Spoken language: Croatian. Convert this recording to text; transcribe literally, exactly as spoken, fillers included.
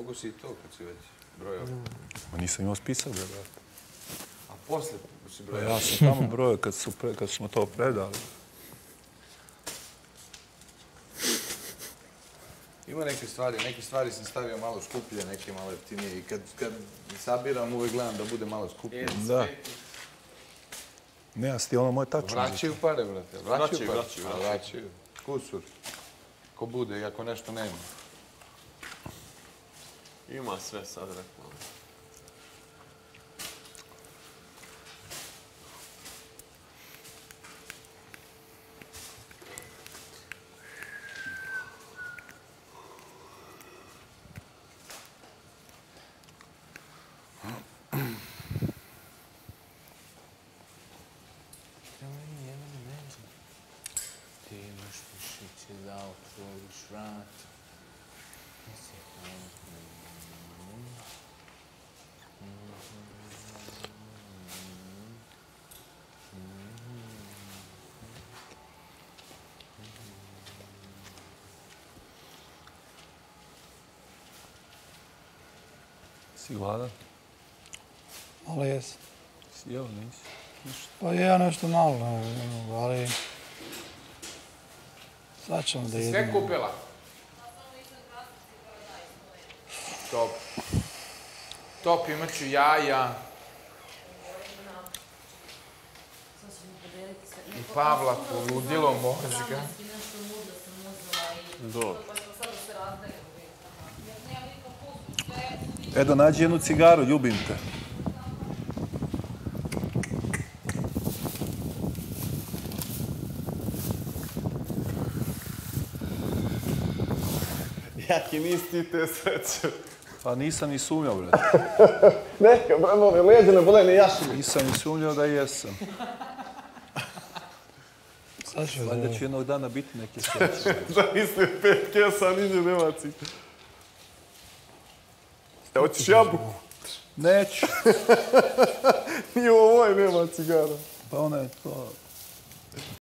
mogu si i to kad si već brojao. Ma nisam imao spisak, brate. A posle si brojao? Ja sam tamo brojao kad, su pre, kad smo to predali. Ima neke stvari, neke stvari sam stavio malo skuplje, neke malo jeftinije i kad, kad sabiram uvijek gledam da bude malo skuplje. Da. Ne, ja ti ono moje tačno. Vraćaju pare, brate. Vraćaju, pare. vraćaju, A, vraćaju. Kusur. Ko bude, i ako nešto nema. Ima sve sad, rekao. Ti imaš mišiće da otvoriš vrat. Si gladan? Malo jesam. Si jeo, nisi? Pa ja nešto malo, ali... Sad ćemo da jedemo. Sve kupila? Top. Top, imat ću jaja. I Pavlaku, ludilo možga. Dobro. Edo, nađi jednu cigaru, ljubim te. Jaki nisi ti te sreće. Pa nisam ni sumnjao, brate. Neka, brate, leđe ne bole ni jašine. Nisam ni sumnjao da jesam. Sad ću Valjda će jednog dana biti neke sreće. Zamisli, pet kesa, niđe nema cik. Ste, hoćeš jabuku? Neću. Nije ovo moj, nema cigara. Pa ona je to...